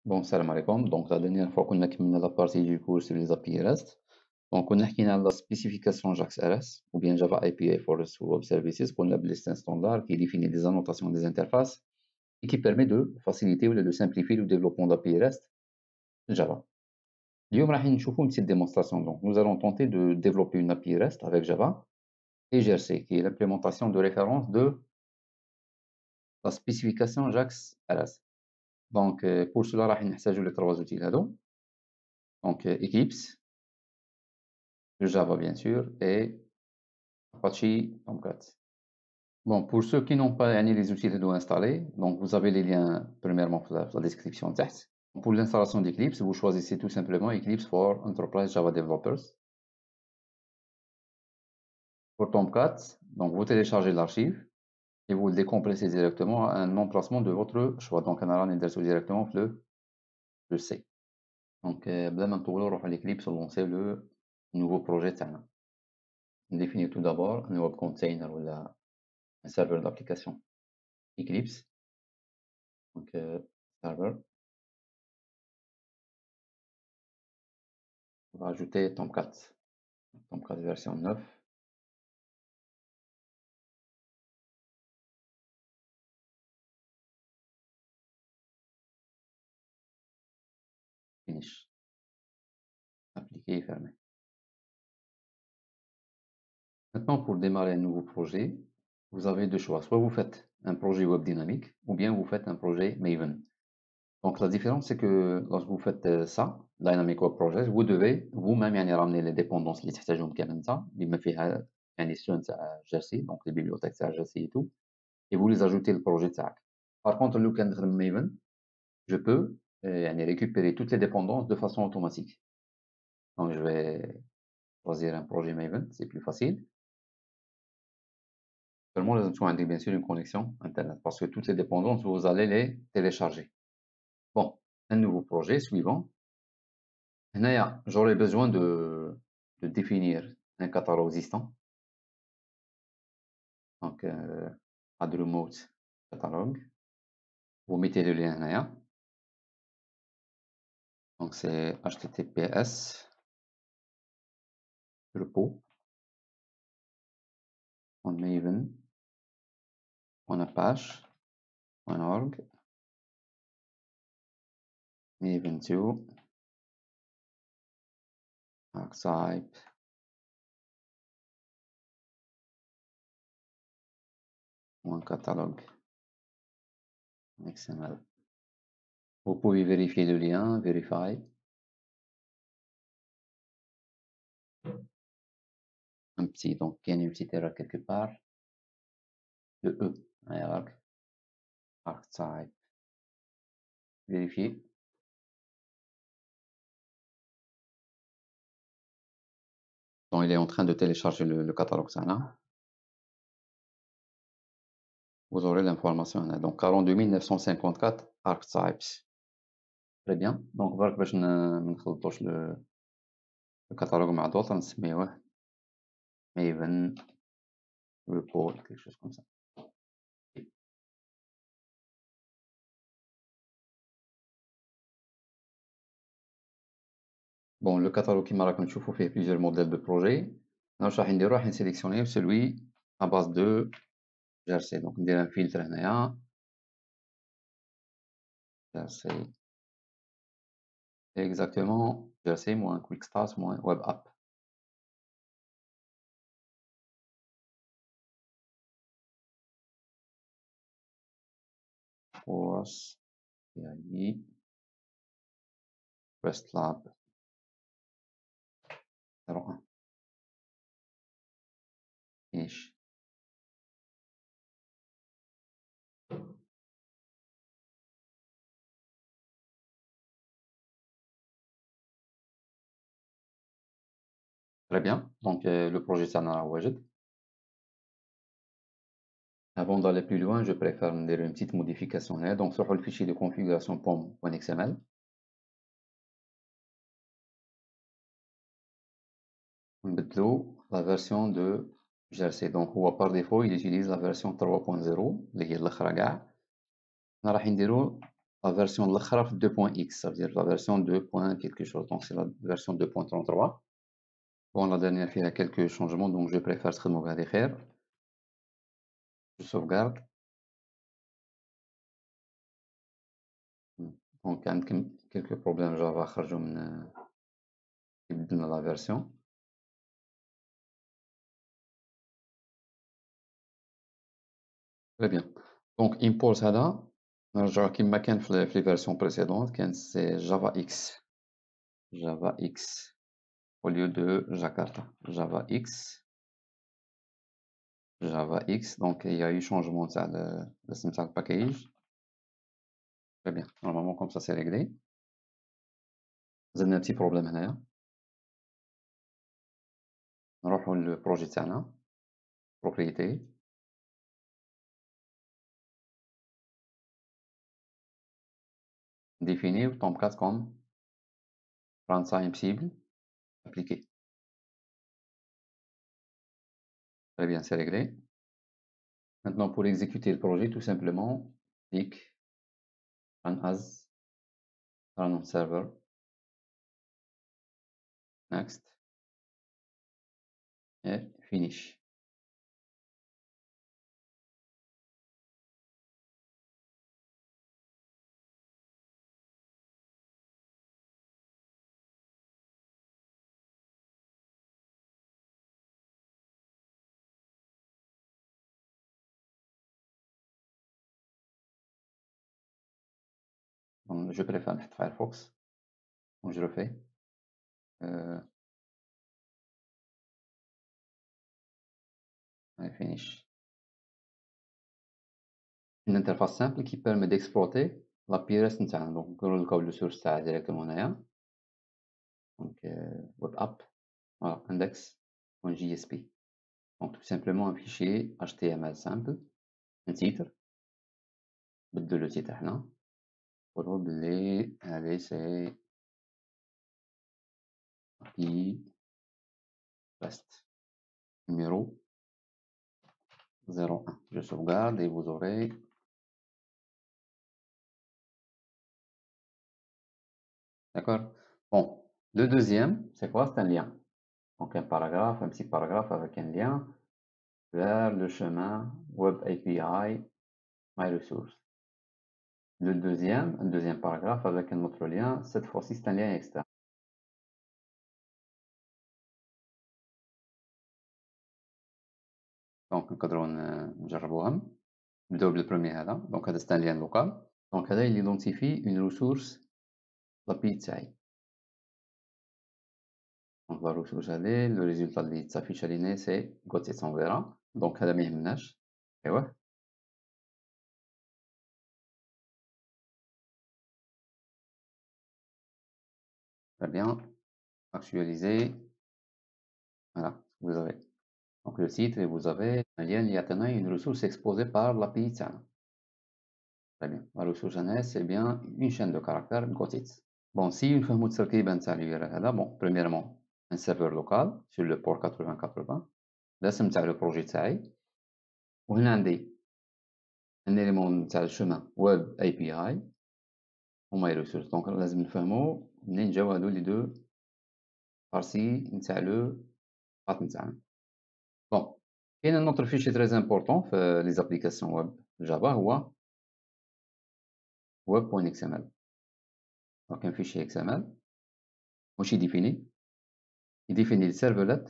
Bon, salam alaikum. Donc, la dernière fois qu'on a terminé la partie du cours sur les API REST, donc on a parlé de la spécification JAX-RS ou bien Java API for REST Web Services, qu'on appelle un standard qui définit des annotations des interfaces et qui permet de faciliter ou de simplifier le développement d'API REST Java. اليوم راح نشوفوا une petite démonstration. Donc, nous allons tenter de développer une API REST avec Java et GRC, qui est l'implémentation de référence de la spécification JAX-RS. Donc, pour cela, راح نحتاجوا les trois outils هذو. Donc, Eclipse, le Java bien sûr, et Apache Tomcat. Bon, pour ceux qui n'ont pas les outils de installés, donc vous avez les liens premièrement dans la description texte. Pour l'installation d'Eclipse, vous choisissez tout simplement Eclipse for Enterprise Java Developers. Pour Tomcat, donc vous téléchargez l'archive et vous le décompressez directement à un emplacement de votre choix. Donc, on a directement le C. Donc, بلا ما نطولوا نروحوا à l'Eclipse pour lancer le nouveau projet تاعنا. On définit tout d'abord un web container ou un serveur d'application Eclipse. Donc, serveur. On va ajouter Tomcat. Tomcat version 9. Finish. Appliquer et fermer. Maintenant, pour démarrer un nouveau projet, vous avez deux choix. Soit vous faites un projet web dynamique, ou bien vous faites un projet Maven. Donc, la différence, c'est que lorsque vous faites ça, Dynamic Web Project, vous devez vous-même ramener les dépendances اللي تحتاجهم كاملة بما فيها students تاع GRC, donc les bibliothèques تاع GRC et tout, et vous les ajoutez le projet تاعك. Par contre, لو كان نخدم Maven, je peux récupérer toutes les dépendances de façon automatique. Donc, je vais choisir un projet Maven, c'est plus facile. Seulement, لازم تكون عندك bien sûr une connexion Internet, parce que toutes les dépendances, vous allez les télécharger. Bon, un nouveau projet suivant. Là, j'aurais besoin de définir un catalogue existant. Donc, add remote catalogue. Vous mettez le lien là. Donc, c'est https repo maven.apache.org maven2 archetype catalogue XML. Vous pouvez vérifier le lien, verify. Un petit, donc il y a une petite erreur quelque part. Le E, archetype. Vérifier. Donc, il est en train de télécharger le catalogue ça là. Vous aurez l'information là. Donc 42 954 archetypes. Très bien. Donc برك باش ما نخلطوش le catalogue مع d'autres نسميوه Maven report quelque chose comme ça. Bon, le catalogue كيما راكم تشوفوا فيه plusieurs modèles de projet. واش راح نديرو راح نسيليكسيونيو celui à base de GRC. Donc ندير un filtre هنايا GRC exactement GRC moins quick start moins web app. Force PIE REST-Lab 01 finish. Très bien. Donc le projet تاعنا واجد. Avant d'aller plus loin, je préfère faire une petite modification là. Donc sur le fichier de configuration pom.xml. On met la version de GRC. Donc par défaut, il utilise la version 3.0 اللي هي الاخرى كاع. راح نديرو la version de l'autre 2.x, ça veut dire la version 2. quelque chose. Donc c'est la version 2.33. Bon, la dernière il y a quelques changements, donc je préfère ce mot derrière. Je sauvegarde. Donc il y a quelques problèmes Java خرجوا من بدلنا la version. Très bien. Donc import هذا نرجع كما كان في les versions précédentes كان c'est Java X. Java X au lieu de Jakarta. Java X. Java X. Donc il y a eu changement de le package. Très bien. Normalement comme ça c'est réglé. Vous avez un petit problème هنايا. نروحوا للبروجي تاعنا. Propriété. Définir tomcat comme runtime cible. Appliqué. Très bien, c'est réglé. Maintenant, pour exécuter le projet, tout simplement, clic, run as, run on server, next, et finish. Donc, je préfère mettre Firefox. Donc, je le fais. Et finish. Une interface simple qui permet d'exploiter l'API REST interne. Donc, le code de source directement là. Donc, web app, voilà, index.jsp. Donc, tout simplement un fichier HTML simple, un titre, بدل le titre هنا. ونقول بلي هذه c'est API REST numéro 01. Je sauvegarde et vous aurez. D'accord? Bon, le deuxième, c'est quoi? C'est un lien. Donc un paragraphe, un petit paragraphe avec un lien vers le chemin Web API My Resource. Le deuxième, un deuxième paragraphe avec un autre lien. Cette fois-ci, c'est un lien externe. Donc نقدروا نجربوهم. نبداو بالبروميي هذا. Donc هذا c'est un lien local. Donc هذا il identifie une ressource l'API تاعي. Donc la ressource هذه le résultat اللي تافيش علينا c'est Gotsits on verra. Donc هذا ما يهمناش. ايوا. Très bien. Actualiser. Voilà, vous avez donc le titre et vous avez un lien اللي يعطينا une ressource exposée par l'API تاعنا. Très bien. La ressource هنا c'est bien une chaîne de caractères Gotsits. Bon, si نفهموا التركيبة نتاع الURL هذا, bon, premièrement, un serveur local sur le port 8080. الاسم نتاع le projet تاعي. وهنا عندي un élément نتاع الchemin Web API و My Resource. Donc لازم نفهموا منين جاو هادو لي دو بارسي نتاع لو بات نتاعنا. Bon, il y a un autre fichier très important pour les applications web Java هو web.xml. Donc un fichier XML واش يديفيني يديفيني السيرفلت.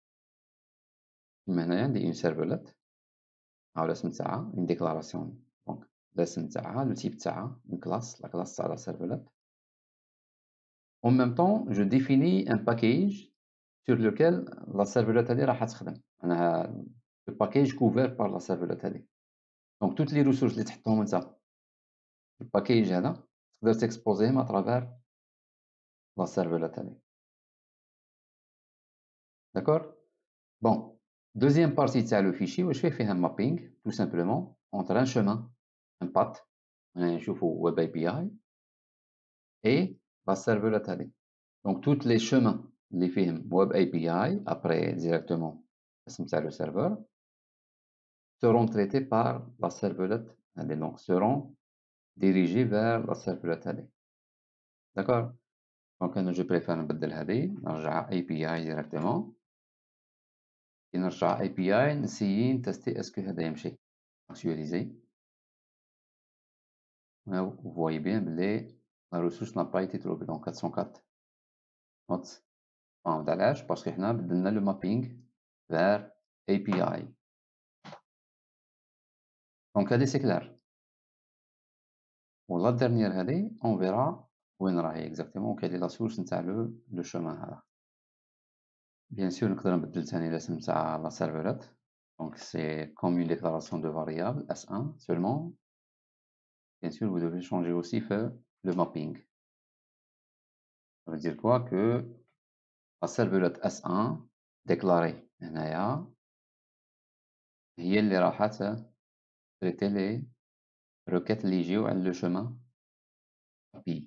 كيما هنايا ندير une servlet مع الاسم تاعها une déclaration. Donc الاسم تاعها le type تاعها une classe, la classe تاع la servlet. En même temps, je définis un package sur lequel la servlet هذه راح تخدم. معناها le package couvert par la servlet هذه. Donc toutes les ressources اللي تحطهم انت الباكيج هذا تقدر تكسبوزيهم اترافير لا سيرفرات هذه. داكور. بون دوزيام بارتي تاع لو فيشي واش فيها مابينغ تو سامبلومون اونتر ان شومان ان بات هنا نشوفو ويب اي بي اي اي لا سيرفرات هذه. دونك توت لي شومان اللي فيهم ويب اي بي اي ابري ديريكتومون الاسم تاع لو سيرفور seront traités par la servlet هذه. دونك seront dirigé vers la servlette هذه. d'accord. دونك انا جو بريفير نبدل هذه نرجع اي بي اي ديريكتومون. كي نرجع اي بي اي نسيي نتستي اسكو هذا يمشي اكtualiser. vous voyez bien بلي la ressource n'a pas été trouvée donc 404 not found. علاش؟ باسكو حنا بدلنا لو مابينغ vers API. دونك هذه سي كلار. ولا ديرنيير هذه اون فيرا وين راهي اكزاكتومون كاين لا سورس نتاع لو شومان هذا. بيان سور نقدر نبدل ثاني الاسم نتاع لا سيرفرات. دونك سي كوم اون ديكلاراسيون دو فاريابل S1 seulement. Bien sûr, vous devez changer aussi le mapping. Ça veut dire quoi? Que la servlette S1 déclarée هنايا هي اللي راح traiter les requêtes اللي يجيو على le chemin API.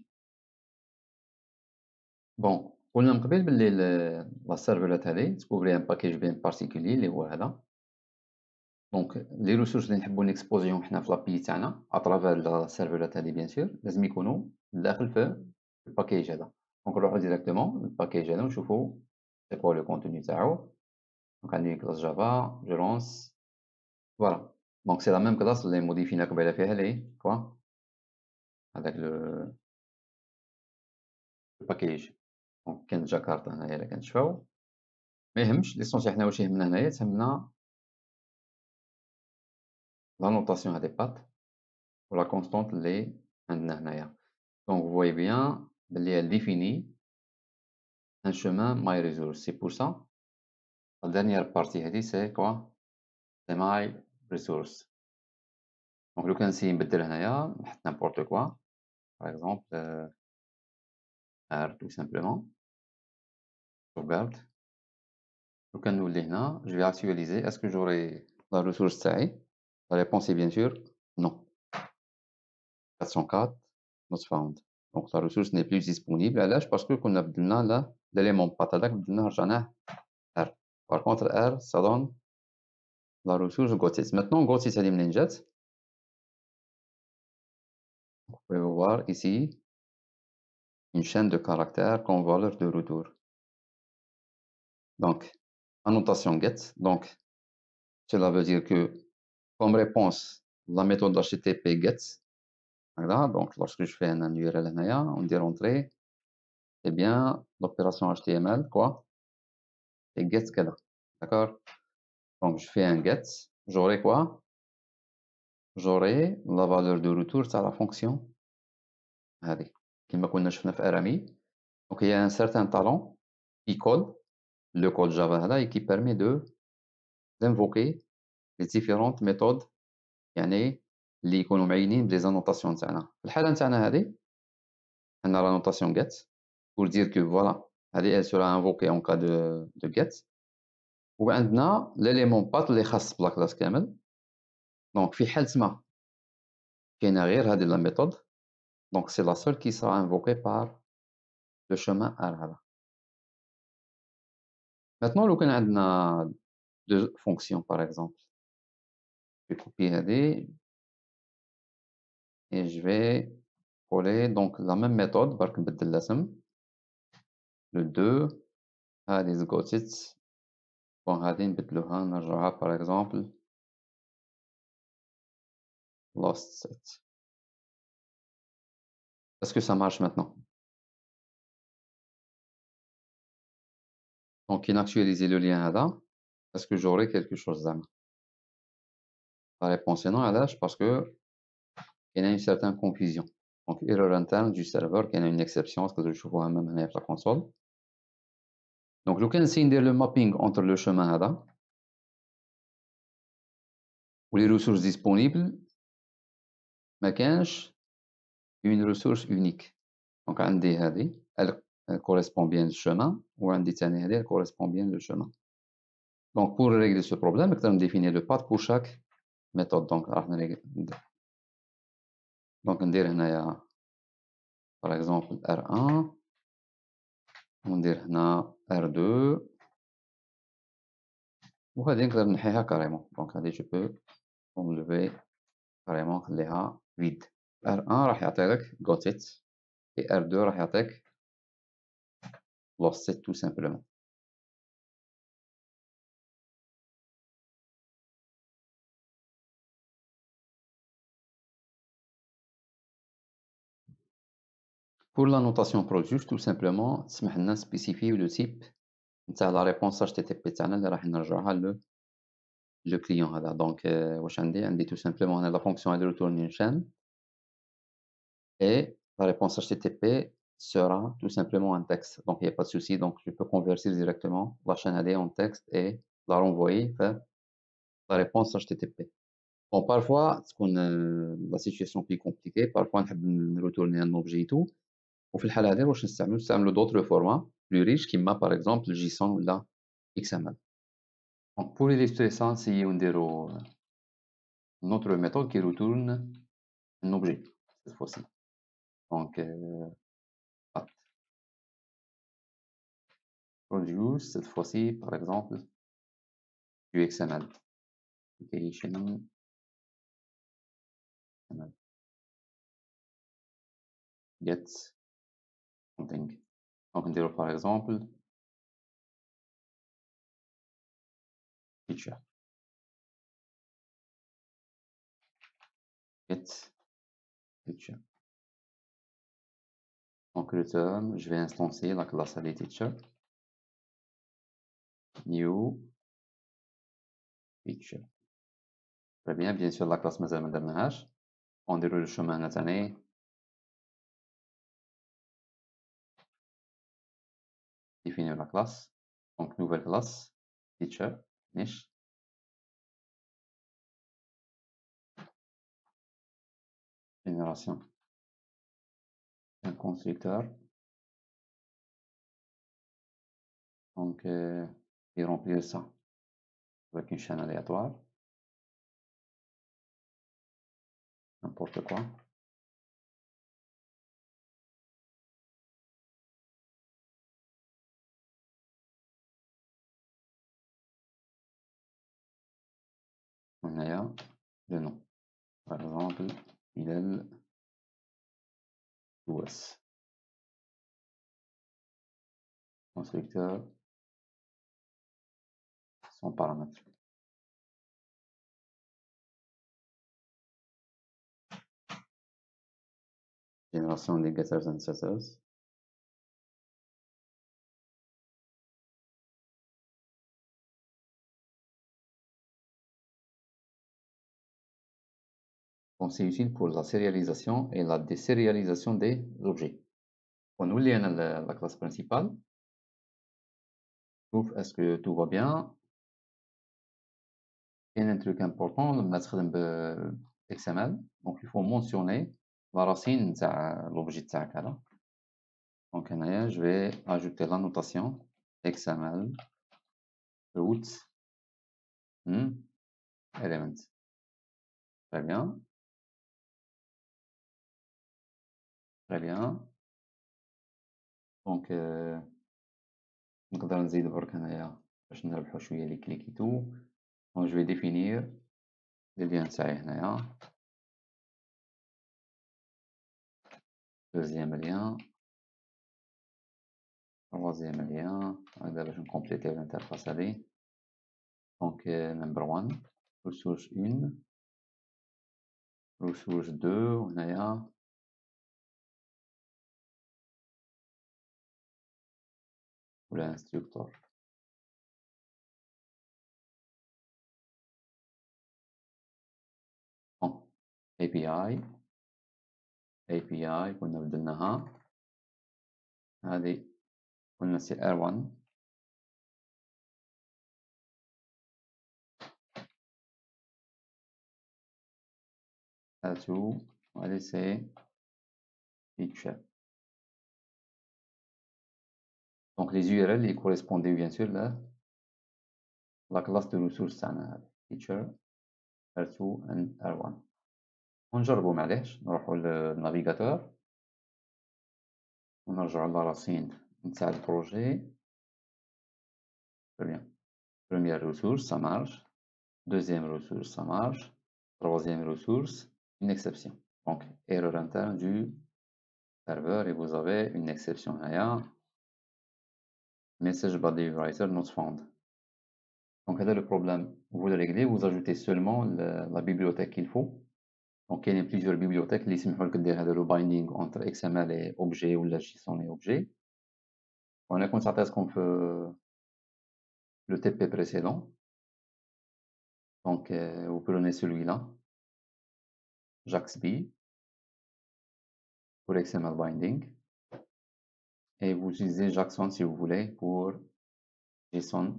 بون قلنا من قبل بلي لا سيرفلات هذه تكوفري ان باكيج بيان بارتيكولي اللي هو هذا. دونك لي ريسورس اللي نحبو نيكسبوزيهم حنا في لابي تاعنا اترافير لا سيرفلات هذه بيان سور لازم يكونوا داخل في الباكيج هذا. دونك نروحو ديريكتومون للباكيج هذا ونشوفو سي كوا لو كونتوني تاعو. دونك عندي كلاس جافا جو لونس فوالا. دونك سي لا ميم كلاس اللي موديفينا قبيله فيها لي كوا هذاك لو باكيج. دونك كاين جاكارتا هنايا الا كنشفاو ما يهمش ليسونسيال. حنا واش يهمنا هنايا تهمنا لا نوطاسيون هادي بات و لا كونستونت اللي عندنا هنايا. دونك vous voyez bien بلي elle définit un chemin my resource. C'est pour ça la dernière partie هادي c'est quoi? C'est my resource. دونك لو كان نسيي نبدل هنايا نحط n'importe quoi par exemple R tout simplement sauvegarde. لو كان نولي هنا je vais actualiser. est-ce que j'aurai la ressource تاعي؟ la réponse est bien sûr non. 404 not found. Donc la ressource n'est plus disponible. علاش؟ باسكو كنا بدلنا l'élément بات هذاك بدلناه رجعناه R. Par contre R ça donne la ressource got it. Maintenant got it هذه منين جات؟ Vous pouvez voir ici une chaîne de caractères comme valeur de retour. Donc annotation get. Donc cela veut dire que comme réponse la méthode HTTP get. Voilà. Donc lorsque je fais un URL هنايا on dit rentrer. Eh bien l'opération HTML quoi? Et get كذا. D'accord? Donc je fais un get, j'aurai quoi? J'aurai la valeur de retour تاع la fonction هذه كما كنا شفنا في RMI. Donc il y a un certain talent qui code le code Java هذا et qui permet d'invoquer les différentes méthodes يعني اللي يكونوا معينين بلي زانوطاسيون تاعنا. في الحالة نتاعنا هذه عندنا la notation get pour dire que voilà هذه elle sera invoquée en cas de get. وعندنا l'élément path اللي خاص بلا كلاس كامل. دونك في حالة ما كاينة غير هذه لا ميثود. Donc c'est la seule qui sera invoquée par le chemin R هذا. Maintenant لو كان عندنا deux fonctions par exemple. Je vais copier هذه et je vais coller donc la même méthode برك نبدل الاسم le 2 هذه got it. bon هذه نبدلوها نرجعوها par exemple lost set. Est-ce que ça marche maintenant? Donc inactualiser le lien هذا. Est-ce que j'aurai quelque chose زعما؟ La réponse est non. علاش؟ parce que il y a une certaine confusion. Donc erreur interne du serveur كاينه une exception تقدروا تشوفوها même هنا في la console. Donc لو كان نسيي ندير le mapping entre le chemin هذا و les ressources disponibles ما كانش une ressource unique. Donc عندي هذه elle correspond bien le chemin وعندي ثاني هذه elle correspond bien le chemin. Donc pour régler ce problème نقدر نديفيني le path pour chaque méthode. Donc راح donc ندير هنايا par exemple R1 وندير هنا R2 وهذه نقدر نحيها كاريمون. دونك هذه جو بو enlever كاريمون نخليها vide. R1 راح يعطيلك got it et R2 راح يعطيك lost it tout simplement. Pour la notation produce tout simplement تسمح لنا spécifier le type نتاع la réponse HTTP تاعنا اللي راح نرجعوها le client هذا. Donc واش عندي tout simplement هنا la fonction elle retourne une chaîne et la réponse HTTP sera tout simplement un texte. Donc il n'y a pas de souci, donc je peux convertir directement la chaîne AD en texte et la renvoyer vers la réponse HTTP. Bon, parfois تكون la situation plus compliquée, parfois نحب retourner un objet et tout. وفي الحالة هذه واش نستعملوا d'autres formats plus riches كيما par exemple JSON ولا XML. Donc pour illustrer ça نسيو نديرو notre méthode qui retourne un objet cette fois-ci. Donc produce cette fois-ci par exemple du XML. Application XML. Get something. Donc نديرو par exemple feature. Get feature. Donc return, je vais instancier la classe AD teacher. New feature. Très bien, bien sûr la classe مازال ما درناهاش. ونديرو الشمال تاني. Définir la classe. Donc nouvelle classe teacher niche. Génération un constructeur. Donc et remplir ça avec une chaîne aléatoire. N'importe quoi. On a le nom. Par exemple, Bilal OS. Constructeur sans paramètre. Génération des getters and setters. Donc c'est utile pour la sérialisation et la désérialisation des objets. On oublie la classe principale. Proof, est-ce que tout va bien? Il y a un truc important, le XML. Donc il faut mentionner la racine de l'objet تاعك. Donc je vais ajouter la notation XML root element. Très bien. Très bien. Donc نقدر نزيد برك هنايا باش نربحو شويه لي كليكيتو. Donc je vais définir les liens تاعي هنايا. Deuxième lien. Troisième lien. هذا باش نكومبليتيو l'interface هذه. Donc number 1 ressource 1 ressource 2 وهنايا ولا instructor. Bon. API كنا بدلناها هذه قلنا سي R1 R2 وهذه سي feature. Donc les URL ils correspondaient bien sûr là la classe de ressources تاعنا feature R2 and R1. ونجربوا معليش نروحوا للنافيغاتور ونرجعوا للراسين نتاع البروجي. Très bien. Première ressource, ça marche. Deuxième ressource, ça marche. Troisième ressource, une exception. Donc, erreur interne du serveur et vous avez une exception là. Message body writer not found. Donc, là, le problème, vous le réglez, vous ajoutez seulement la bibliothèque qu'il faut. Donc, il y a plusieurs bibliothèques qui permettent de faire le binding entre XML et objet ou la JSON et objet. On a constaté qu'on fait le TP précédent. Donc, vous prenez celui-là, JAXB, pour XML binding. Et vous utilisez JSON si vous voulez pour JSON.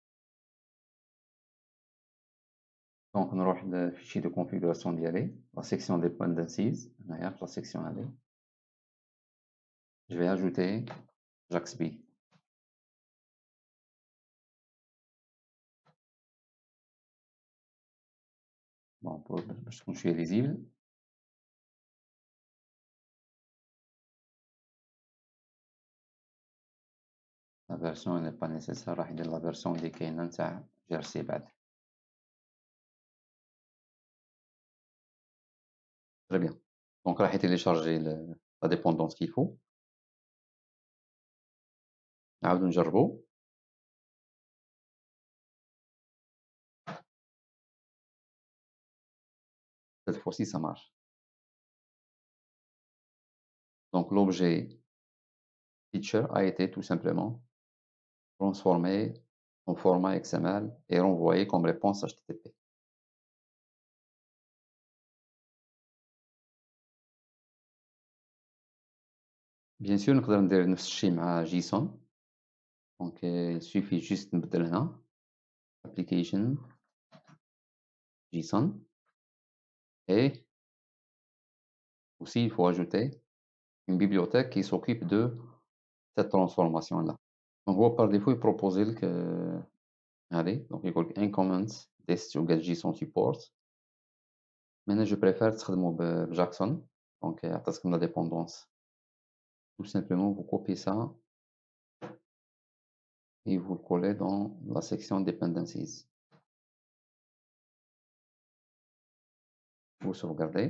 Donc, on va le fichier de configuration d'y aller, la section dependencies, la section aller. Je vais ajouter JAXB. Bon, pour que je suis lisible. La version n'est pas nécessaire, راح يدير la version اللي كاينه نتاع GRC بعد. Très bien. Donc, راح télécharger la dépendance qu'il faut. نعاودو نجربو. Cette fois-ci, ça marche. Donc, l'objet teacher a été tout simplement transformé en format XML et renvoyé comme réponse HTTP. Bien sûr, نقدر ندير نفس الشيء مع JSON. Donc, il suffit juste نبدل هنا application JSON et aussi il faut ajouter une bibliothèque qui s'occupe de cette transformation-là. Donc, هو par défaut يبروبوزي لك allez, donc يقول لك incomment this to get JSON support. Maintenant, je préfère تستخدموا بجاكسون. Donc, يعطيكم la dépendance. Tout simplement, vous copiez ça et vous le collez dans la section dependencies. Vous sauvegardez.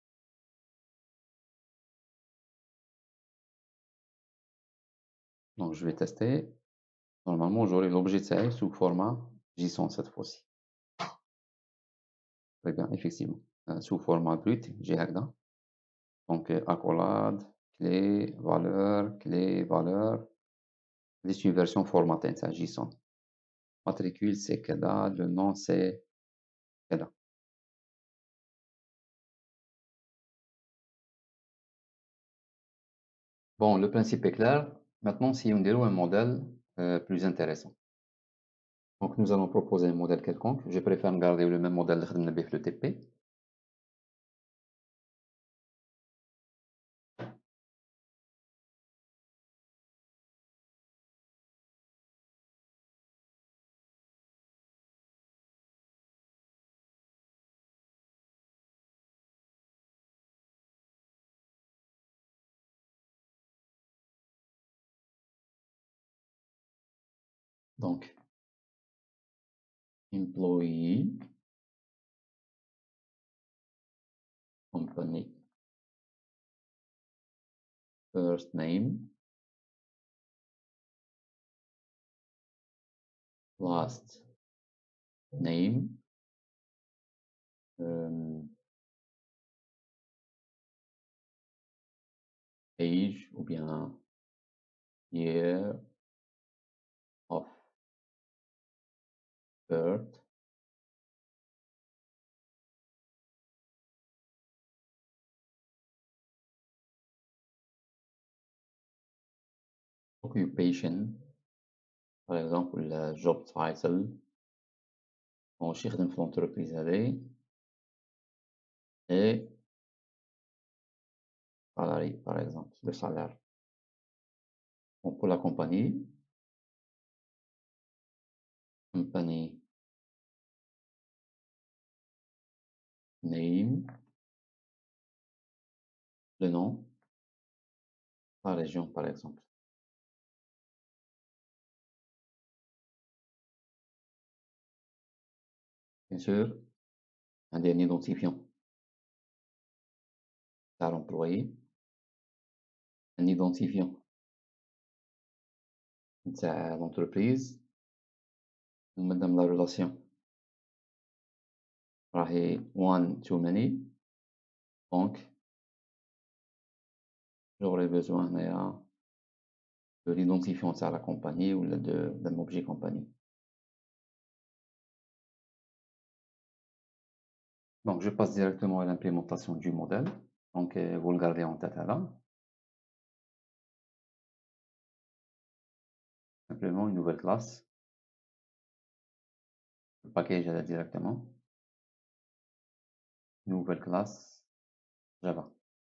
Donc, je vais tester. Normalement, j'aurai l'objet de sous format JSON cette fois-ci. Très bien, effectivement. Sous format brut, j'ai là. Donc, accolade, clé, valeur. C'est une version formatée, c'est JSON. Matricule, c'est KEDA, le nom, c'est KEDA. Bon, le principe est clair. Maintenant, si on déroule un modèle plus intéressant. Donc, nous allons proposer un modèle quelconque. Je préfère garder le même modèle de le TP. Donc, employee, company, first name, last name, age ou bien year of birth, occupation, par exemple le job title, on cherche dans l'entreprise et salarié, par exemple, le salaire. Donc, pour la compagnie name, le nom, la région, par exemple. Bien sûr, un dernier identifiant. تاع l'employé, un identifiant تاع l'entreprise, ومادام لا relation راهي one to many, donc j'aurais besoin هنايا de l'identifiant تاع la compagnie ou d'un objet compagnie. Donc je passe directement à l'implémentation du modèle. Donc vous le gardez en tête là. Simplement une nouvelle classe. Le package là directement. Nouvelle classe Java.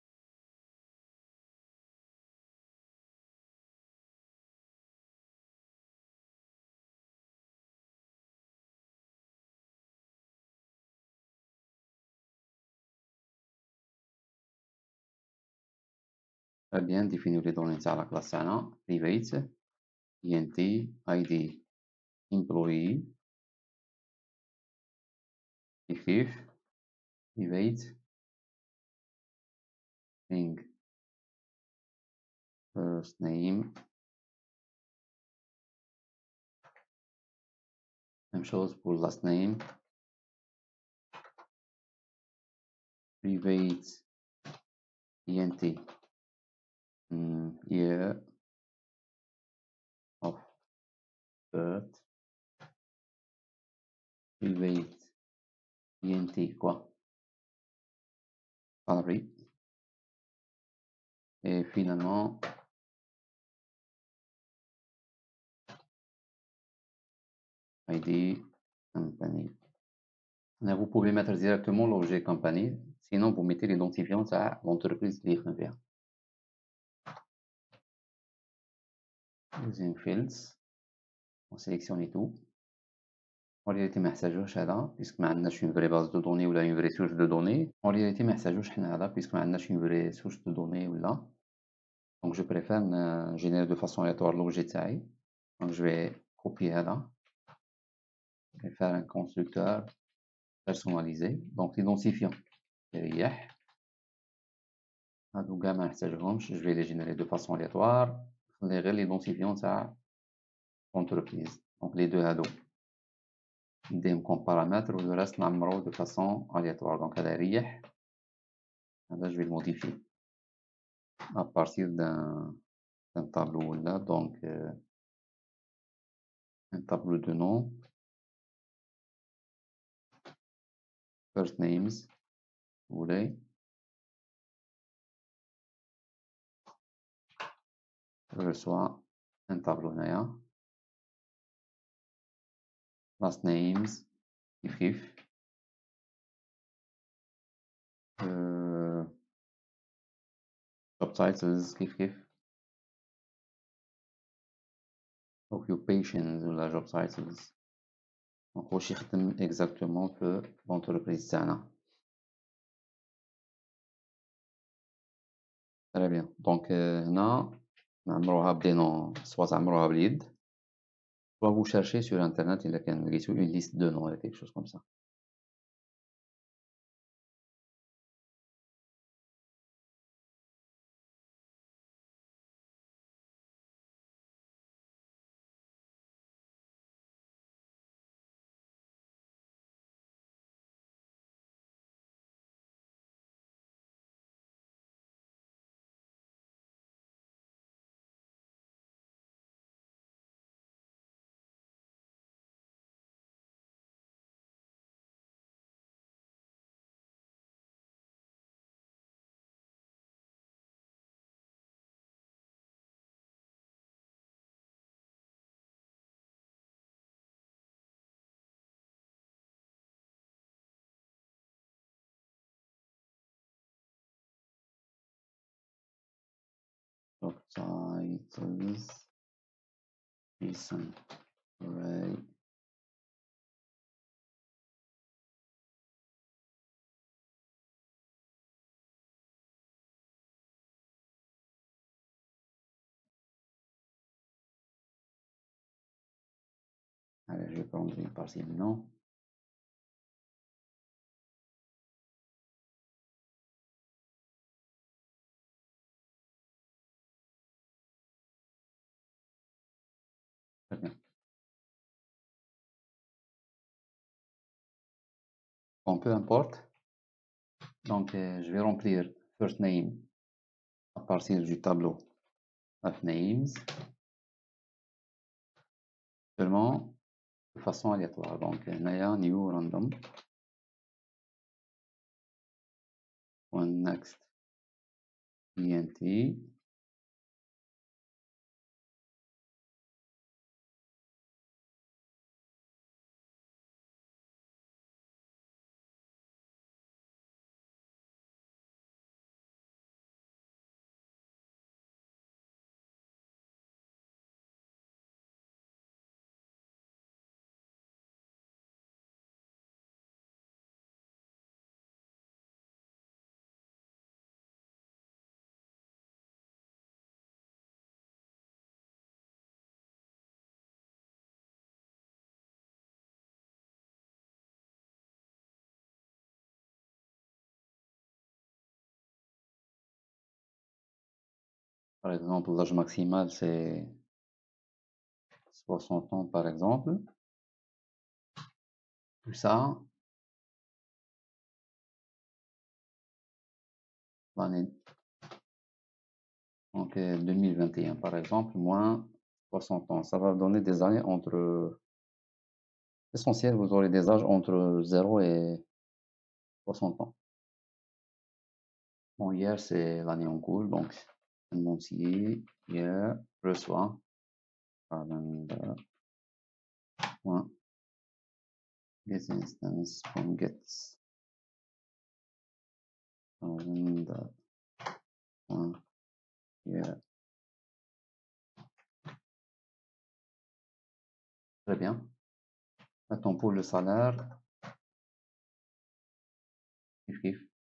Très bien, définir les données de la classe private, int, id, employee, if, private, string, first name. Même chose pour last name. Private, int, year of birth. Private, int quoi? Salary. Et finalement, ID company. Là, vous pouvez mettre directement l'objet company, sinon vous mettez l'identifiant à l'entreprise qui est vert. Using fields, on sélectionne tout. En réalité ما يحتاجوش هذا puisque ما عندناش une vraie base de données ou une vraie source de données. En réalité ما يحتاجوش حنا هذا puisque ما عندناش une vraie source de données ولا. Donc je préfère générer de façon aléatoire l'objet تاعي. Donc je vais copier هذا. Je vais faire un constructeur personnalisé. Donc l'identifiant يريح. هادو كاع ما نحتاجهمش. Je vais les générer de façon aléatoire. نخلي غير l'identifiant تاع l'entreprise. Donc les deux هادو نديهم comme paramètre ou le reste نعمرو de façon aléatoire. Donc هذا يريح. هذا je vais le modifier à partir d'un tableau là. Donc un tableau de nom, first names, vous voulez. Je reçois un tableau là. Last names, if. Job titles, if. Occupations ou la job titles. Donc واش يخدم exactement في l'entreprise تاعنا. Très bien. Donc هنا نعمروها بنوم soit نعمروها بليد. Soit vous cherchez sur internet il y a une liste de noms ou quelque chose comme ça. Job titles, recent array. Allez, je vais prendre une partie maintenant. Très bien. Bon, peu importe. Donc, je vais remplir first name à partir du tableau of names, seulement de façon aléatoire. Donc, Naya new random. Next ent. Par exemple, l'âge maximal, c'est 60 ans, par exemple. Tout ça, l'année donc, 2021, par exemple, moins 60 ans. Ça va donner des années entre... Essentiel, vous aurez des âges entre 0 et 60 ans. Bon, hier, c'est l'année en cours, donc annoncier, hier, reçoit, calendar, point, get instance from gets, calendar, point, hier. Très bien. Maintenant, pour le salaire, kiff kiff.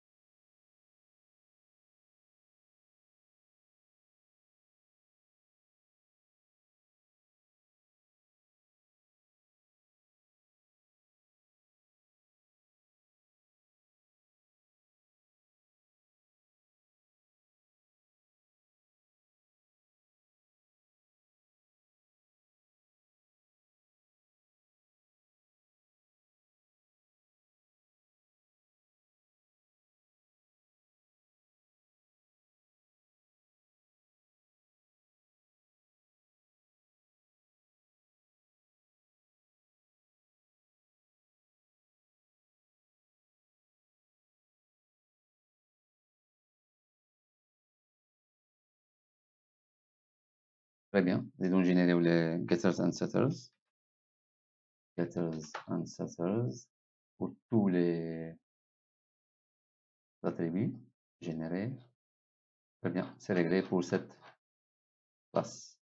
Très bien. Et donc, générer les getters and setters. Getters and setters pour tous les attributs générés. Très bien. C'est réglé pour cette classe.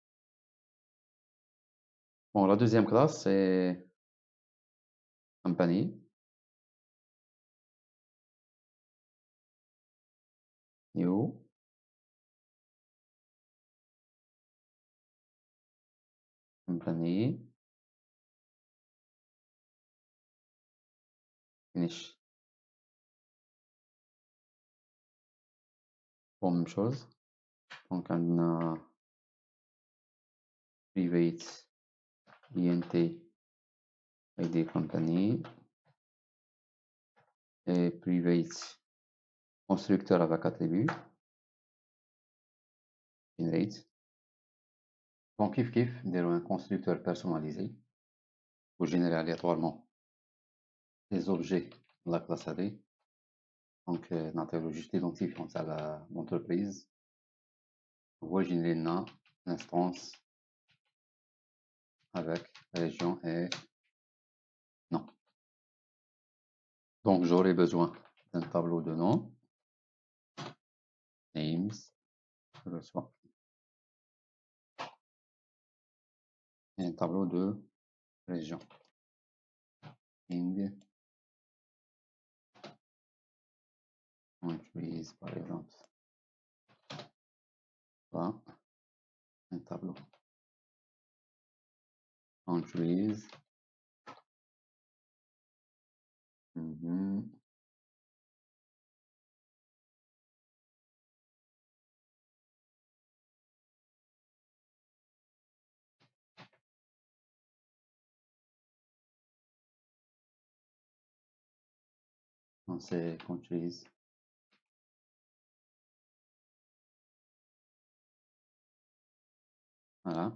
Bon, la deuxième classe, c'est company. New. Company. Finish. Bon, même chose. Donc, on a private int id company et private constructeur avec attribut generate. Donc, kiff kiff, نديرو un constructeur personnalisé pour générer aléatoirement les objets de la classe AD. Donc, نعطيلو juste l'identifiant à l'entreprise. On va générer une instance avec région et nom. Donc, j'aurai besoin d'un tableau de nom, names, je reçois, et un tableau de région, ing, countries, par exemple. Voilà, un tableau. Countries. c'est countries. Voilà.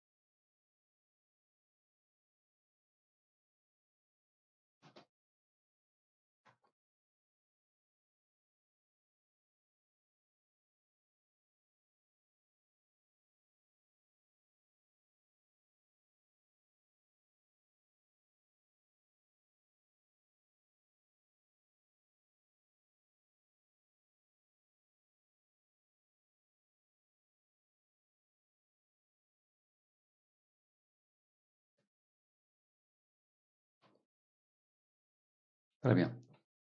Très bien.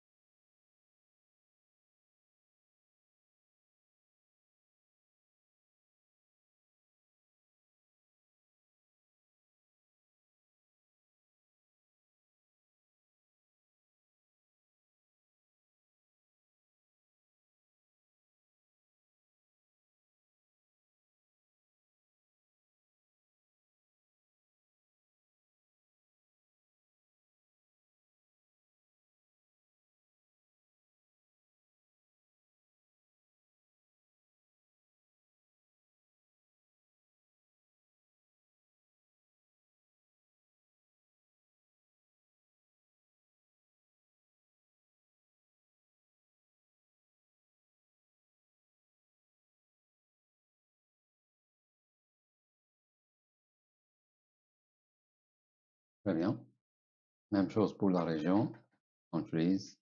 Très bien. Même chose pour la région. Countries.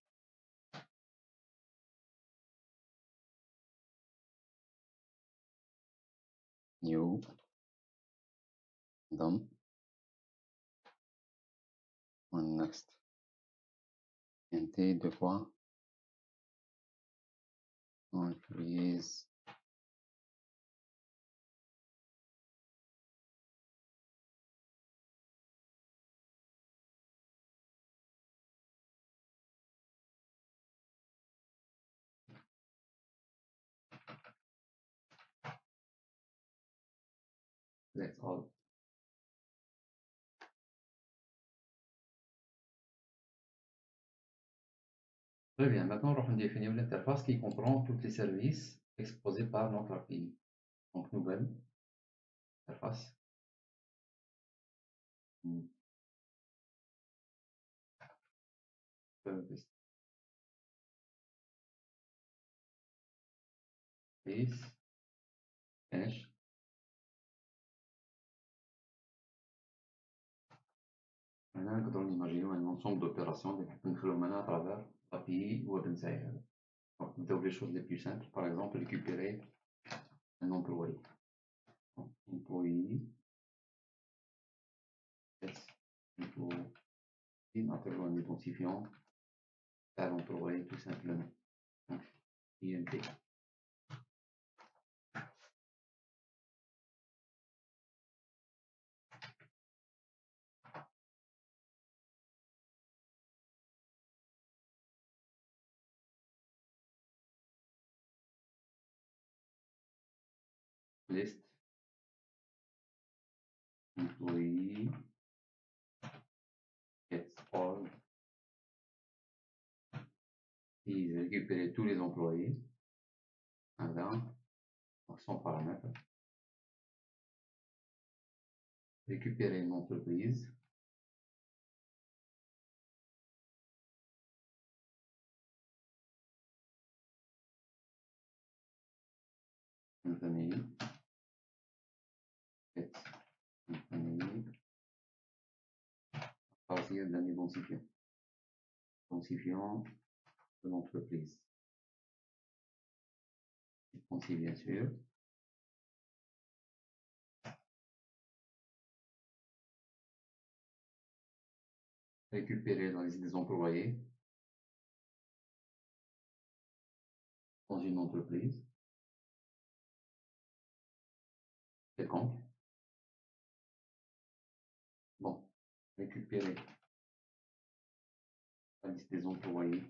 New. Done. And next. NT, deux fois. Countries. That's all. Très bien. Maintenant, on va définir l'interface qui comprend tous les services exposés par notre API. Donc, nouvelle interface. Service. Finish. Maintenant, nous imaginons un ensemble d'opérations que nous menons à travers l'API ou OpenCL. Donc, nous avons les choses les plus simples. Par exemple, récupérer un employé. Donc, employé. Yes. Intégrer un identifiant. Faire l'employé tout simplement. Donc, INT. List. Employee. Gets all. Ils récupèrent tous les employés. Voilà. Donc, sans paramètre. Récupérer une entreprise. Une famille. Get une famille. À partir d'un identifiant. Identifiant de l'entreprise. Ici, bien sûr. Récupérer la liste des employés dans une entreprise quelconque. Bon, récupérer la liste des employés.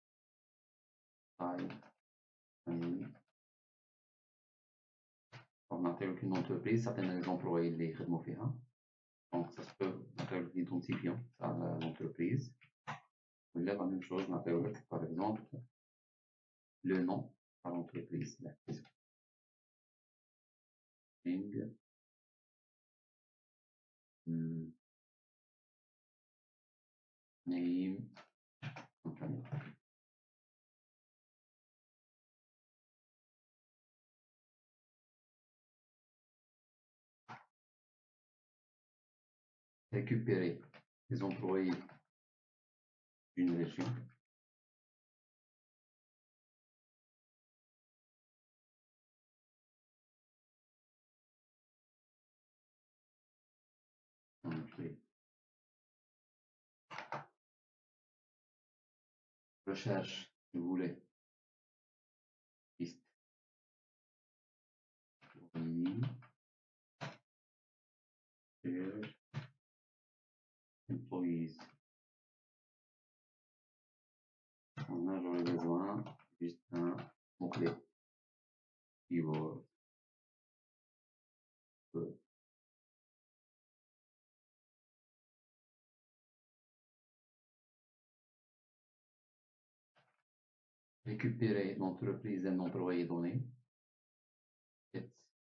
Taille, famille, On n'intègre une entreprise, certains employés les خدموا فيها. Donc ça se peut d'intégrer l'identifiant à l'entreprise. Là, la même chose, on par exemple le nom à l'entreprise. Name, compagnie. Récupérer les employés d'une région. Okay. Recherche, si vous voulez. Liste. Employees. J'aurais besoin juste un mot-clé. Keyword. Récupérer l'entreprise d'un employé donné. Get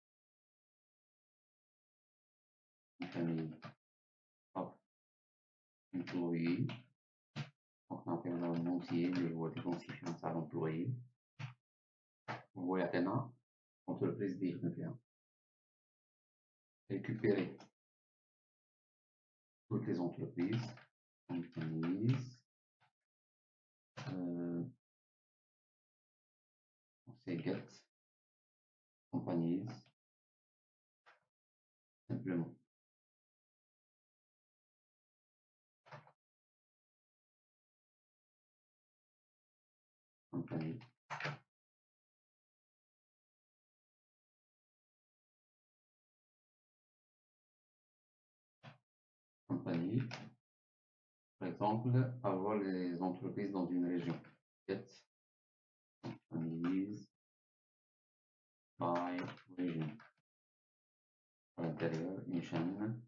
famille of employee. Donc, on appelle un entier les voies d'identifiant à l'employé. On voit maintenant entreprise d'identifiant. Récupérer toutes les entreprises. Companies. C'est get companies. Simplement. Company. Compagnie. Par exemple, avoir les entreprises dans une région. Get companies by region. À l'intérieur, une chaîne.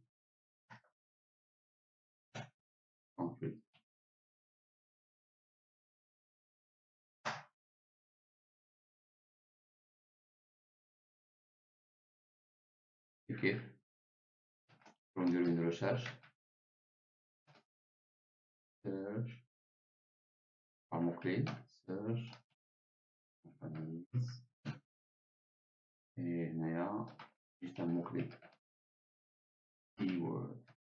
Country. OK. Conduire une recherche. Search. Par mot-clé. Search. Companies. Et il y a juste un mot-clé. Keyword.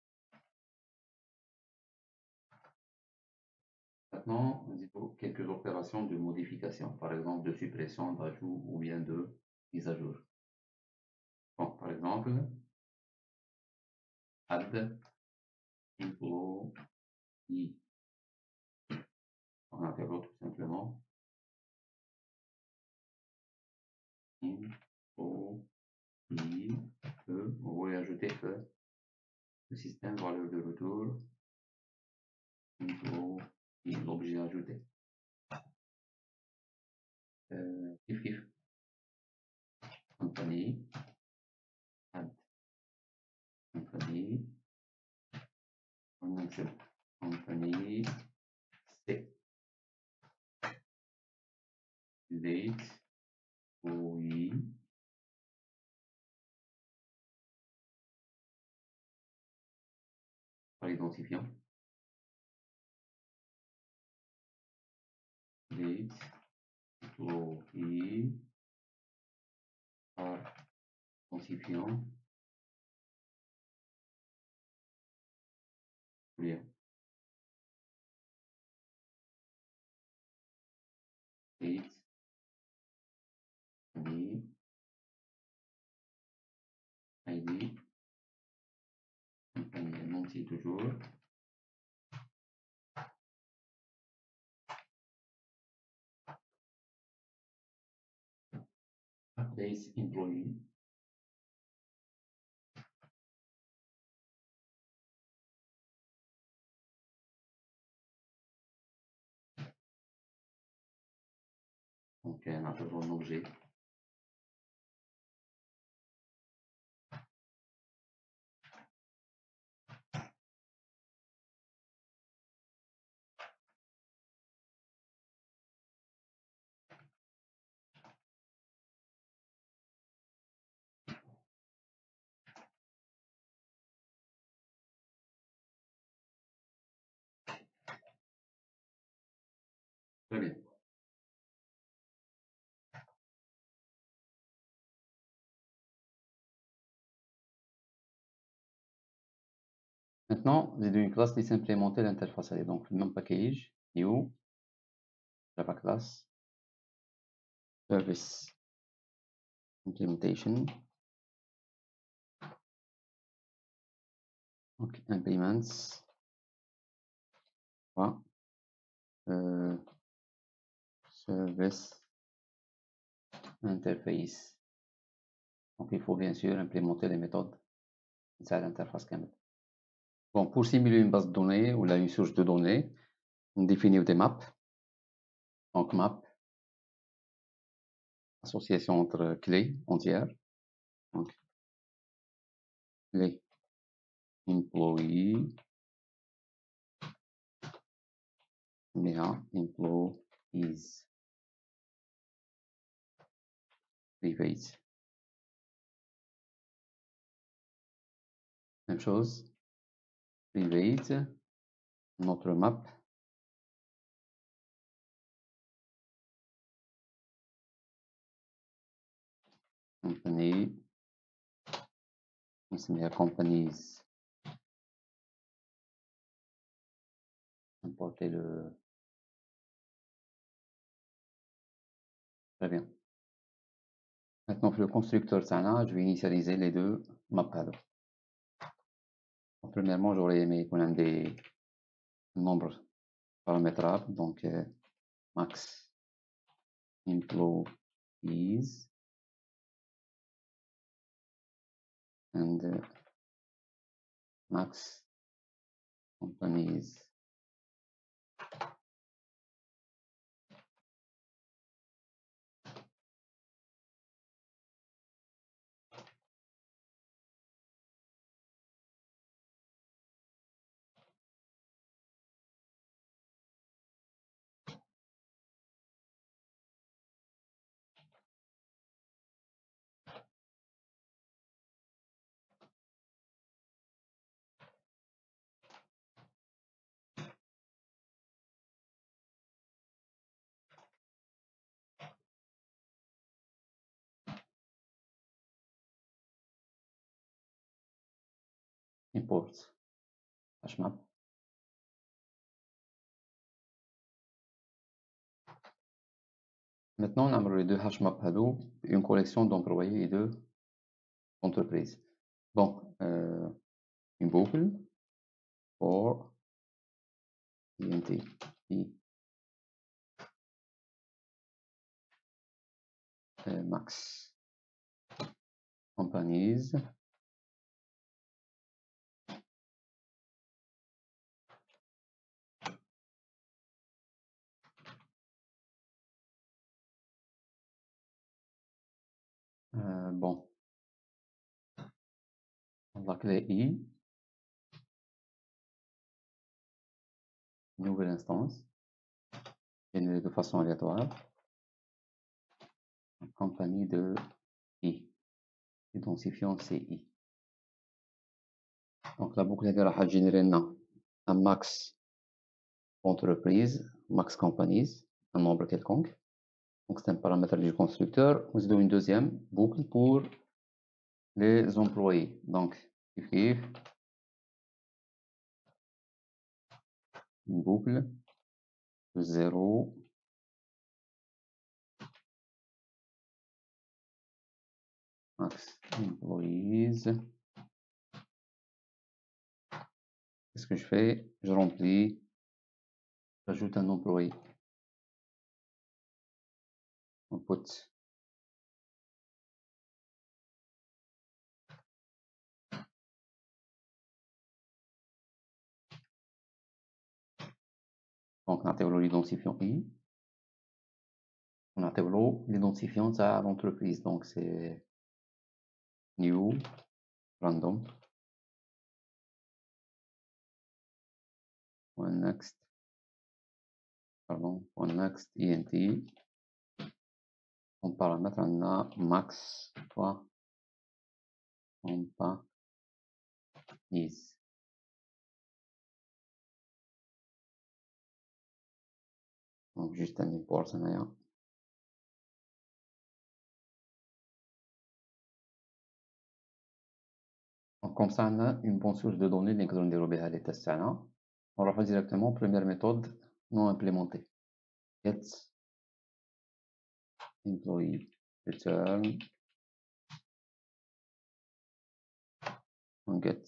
Maintenant, il faut quelques opérations de modification, par exemple de suppression, d'ajout ou bien de mise à jour. Donc, par exemple, add employee. On interroge tout simplement employee. Vous voulez ajouter le système valeur de retour. Employee, l'objet ajouté. If company, add company, on accepte company, C, date, oui, par identifiant, date, oui, par identifiant, bien. Date, company, ID, company, annoncé toujours. Base employee. Donc, on a besoin d'un objet. Très bien. Maintenant, j'ai une classe qui s'implémenter l'interface. Donc, le même package, new, Java class, service implementation, donc implements, voilà, service interface. Donc, il faut bien sûr implémenter les méthodes de l'interface KML. Bon, pour simuler une base de données ou là une source de données, on définit des maps. Donc, map, association entre clés entières. Donc, clé employee, MEA, employees, private. Même chose, private, notre map, company, on se met à companies, importer le... Très bien. Maintenant, pour le constructeur Sana, je vais initialiser les deux maps. Donc, premièrement, j'aurais aimé qu'on ait des nombres paramétrables, donc max employees and max companies. Import hmap. Maintenant, on a les deux hmap Hadoop, une collection d'employés et d'entreprises. Bon, une boucle for int max companies bon, la clé I, nouvelle instance, générée de façon aléatoire, compagnie de I, identifiant CI. Donc la boucle est à générer un max entreprise, max companies, un nombre quelconque. Donc c'est un paramètre du constructeur. Nous avons une deuxième boucle pour les employés. Donc, if une boucle de 0 max employees. Qu'est-ce que je fais? Je remplis, j'ajoute un employé. Input. Donc, on a l'identifiant I. On a l'identifiant à l'entreprise. Donc, c'est new random. Next. Pardon. Next int. En paramètre, on a max companies. Donc juste un import هنايا. Donc comme ça on a une bonne source de données اللي نقدروا نديروا بها les tests تاعنا. نروحوا directement première méthode non implémentée. Get employee return on get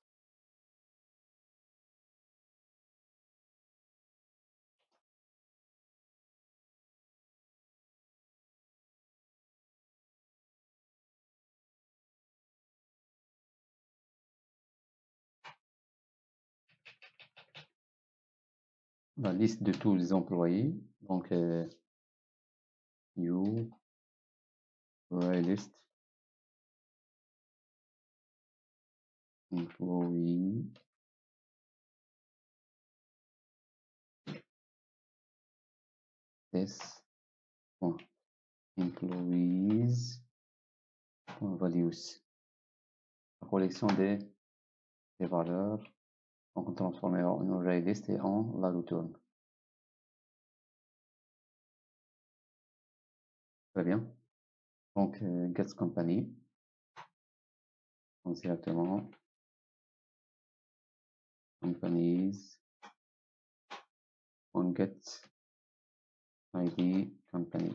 la liste de tous les employés. Donc new array list employee this employees values, la collection des valeurs. Donc on transforme en array list et on la retourne. Très bien. Donc get company, donc directement companies on get id company.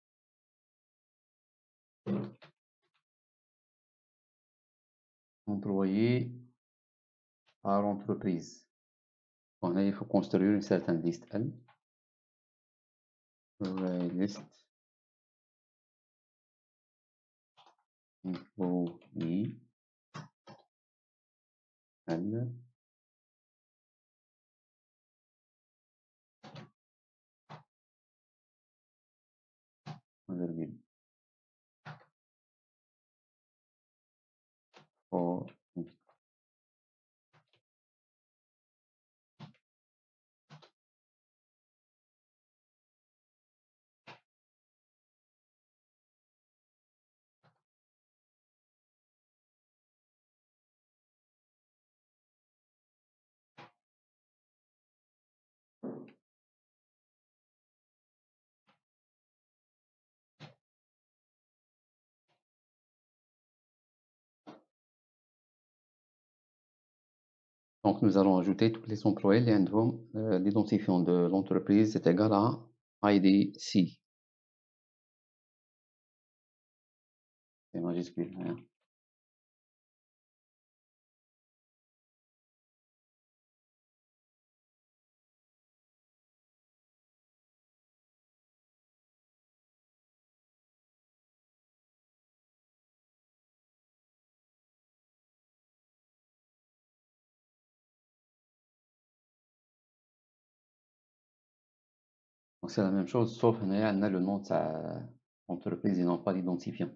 Employé par entreprise. Bon, là, il faut construire une certaine liste L. Array list employee L. Virgule. For donc nous allons ajouter tous les employés, l'identifiant de l'entreprise est égal à IDC. C'est majuscule. Hein. Donc c'est la même chose, sauf qu'on a le nom de sa entreprise et non pas l'identifiant.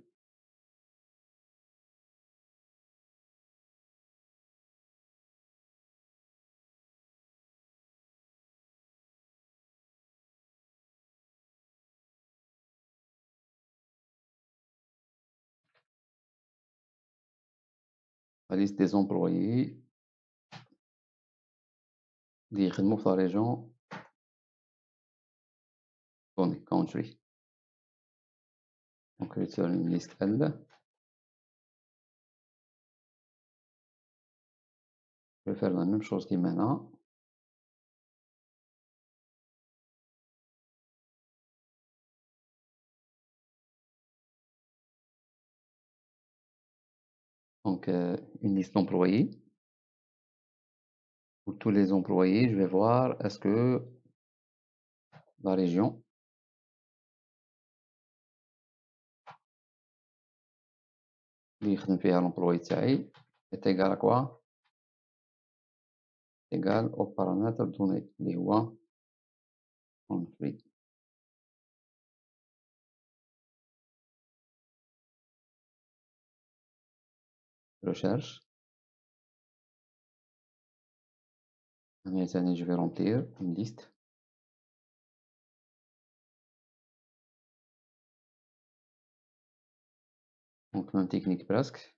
La liste des employés, des remove la région, donnée, country. Donc return une liste L. Je vais faire la même chose que maintenant. Donc une liste d'employés. Pour tous les employés, je vais voir est-ce que la région اللي يخدم فيها l'employé تاعي est égal à quoi? Égal au paramètre donné اللي هو country. Recherche. Je vais remplir une liste. Donc même technique presque.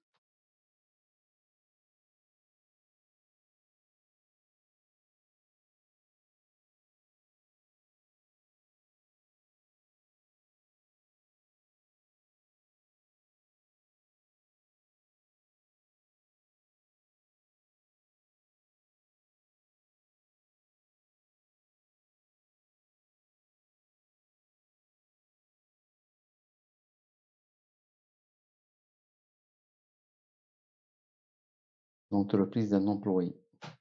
l'entreprise d'un employé.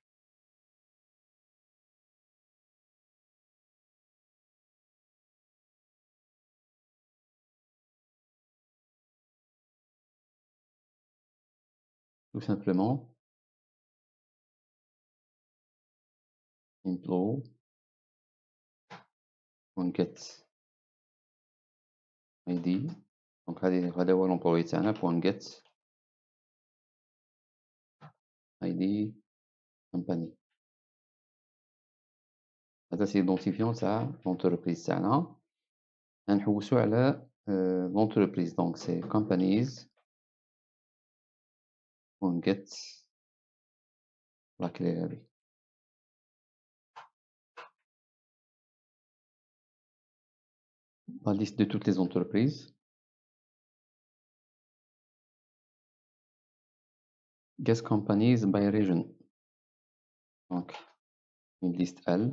Tout simplement, employee.get ID. Donc هذا هو l'employé تاعنا .get ID company. هذا سي identifiant تاع l'entreprise تاعنا. غنحوسو على l'entreprise. Donc c'est companies.get la clé هذه. La liste de toutes les entreprises. Guest companies by region. Donc une liste L.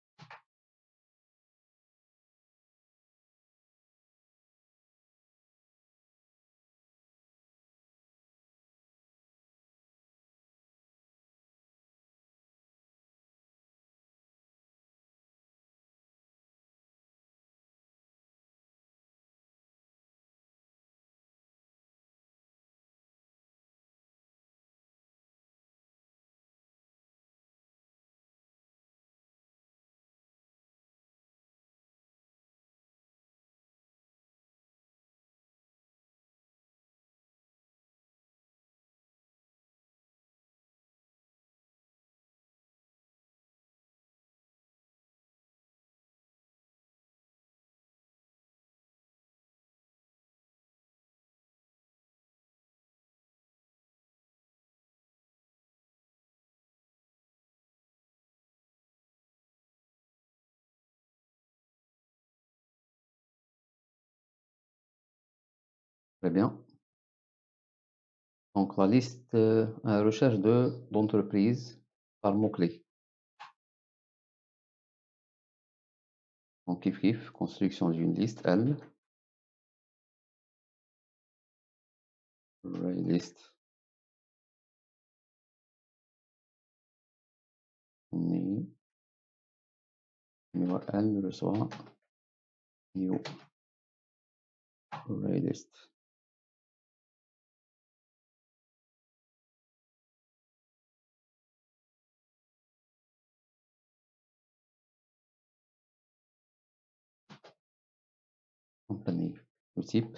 Très bien. Donc la liste à recherche d'entreprises par mot-clé. Donc kiff construction d'une liste L. List. Numéro L reçoit new list. Compagnie. Le type.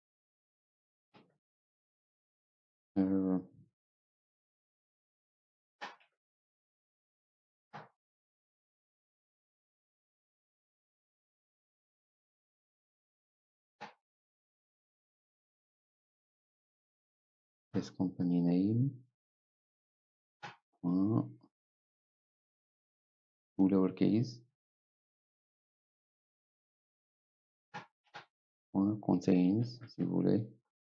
This company name. Tout lowercase. Contains, si vous voulez.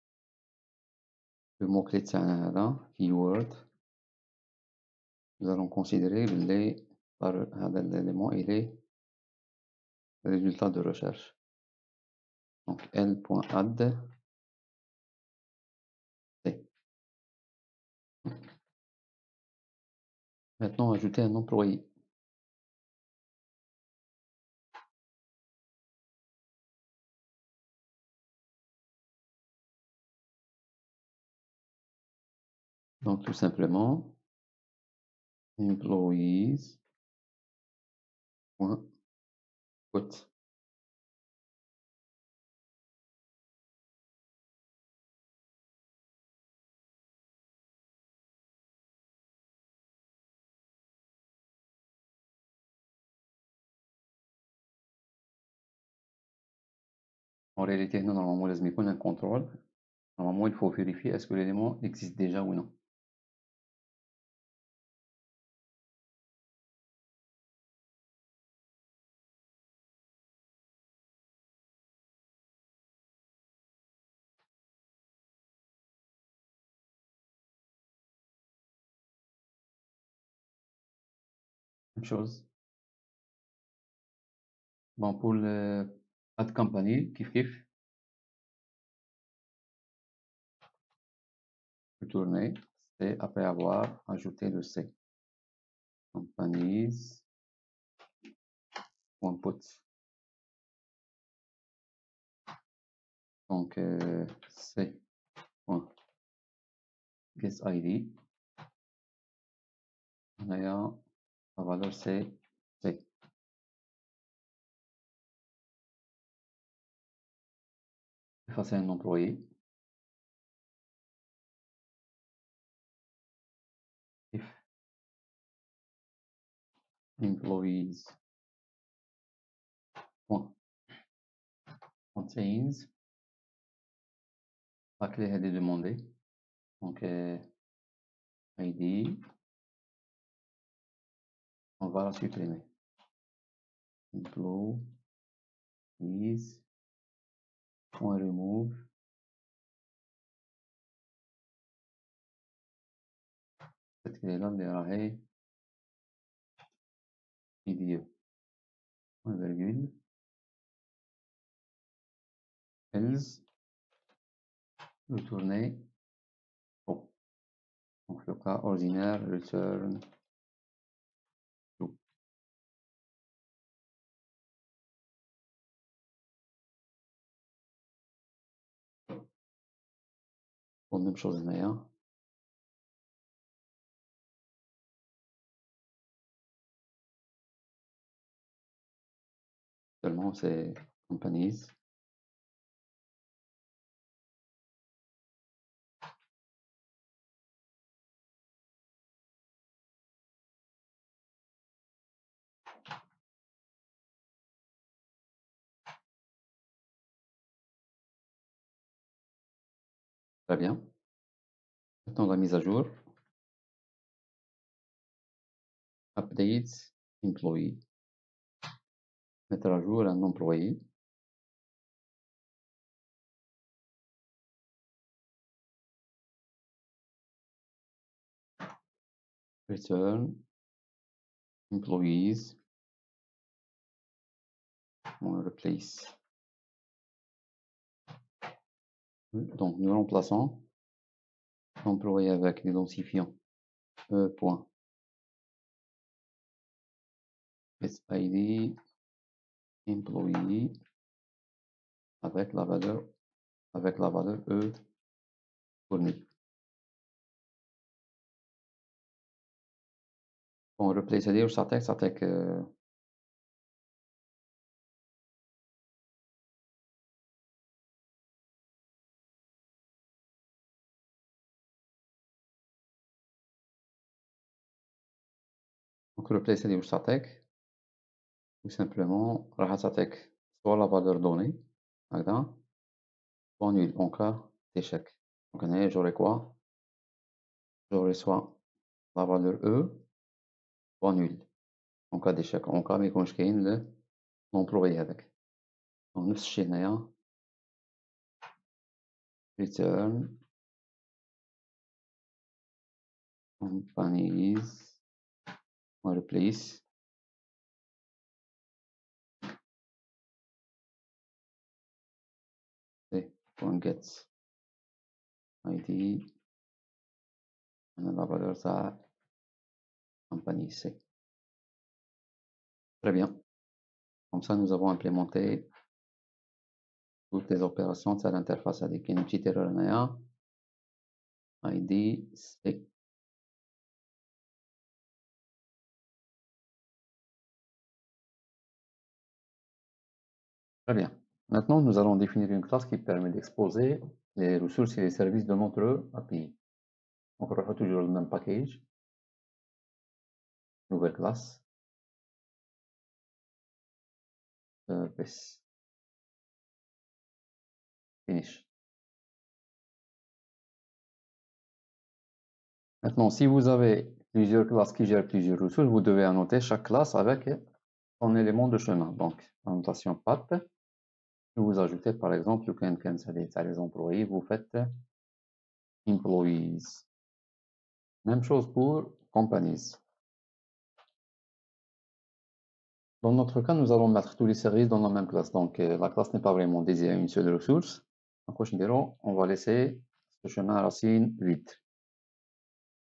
Le mot-clé تاعنا هذا keyword. Nous allons considérer par هذا l'élément il est le résultat de recherche. Donc l.add. Maintenant ajouter un employé. Donc tout simplement employees.put. En réalité, nous, normalement, لازم يكون un contrôle. Normalement, il faut vérifier est-ce que l'élément existe déjà ou non. Même chose. Bon, pour le add company, kiff, retourner. C après avoir ajouté le C. Companies. On put. Donc, C. Guest ID. On a la valeur C. Effacer un employé. If employees contains la clé est demandée. Donc, ID. On va la supprimer. Employees. On remove. Cette clé-là, elle vidéo. Point virgule. Else. Retourner. Oh. Donc, le cas ordinaire, return true. Bon, même chose, hein. Seulement, c'est companies. Très bien. Maintenant, la mise à jour. Update employee. Mettre à jour un employé. Return employees. On replace. Donc, nous remplaçons l'employé avec l'identifiant E.SID employee avec la valeur E fournie. On replace c'est-à-dire ça attaque donc replace c'est-à-dire ça attaque tout simplement راح تعطيك soit la valeur donnée هكذا soit nul en cas d'échec. Donc هنا j'aurai quoi? J'aurai soit la valeur E soit nul en cas d'échec. En cas ما يكونش كاين l'employé هذاك. Donc نفس الشيء هنايا return companies on replace get ID la valeur تاع compagnie C. Très bien. Comme ça, nous avons implémenté toutes les opérations de l'interface avec une petite erreur ID C. Très bien. Maintenant, nous allons définir une classe qui permet d'exposer les ressources et les services de notre API. Donc, on refait toujours le même package. Nouvelle classe. Service. Finish. Maintenant, si vous avez plusieurs classes qui gèrent plusieurs ressources, vous devez annoter chaque classe avec son élément de chemin. Donc, annotation path. Vous ajoutez par exemple le can les employés, vous faites employees. Même chose pour companies. Dans notre cas, nous allons mettre tous les services dans la même classe. Donc, la classe n'est pas vraiment dédiée à une seule ressource. En considérant, on va laisser ce chemin racine vide.